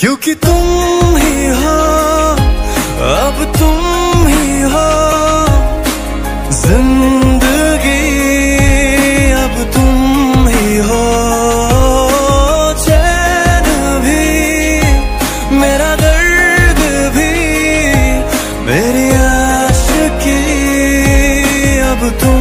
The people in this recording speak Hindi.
क्योंकि तुम ही हो, अब तुम ही हो जिंदगी, अब तुम ही हो चैन भी, मेरा दर्द भी, मेरी आशिकी अब तुम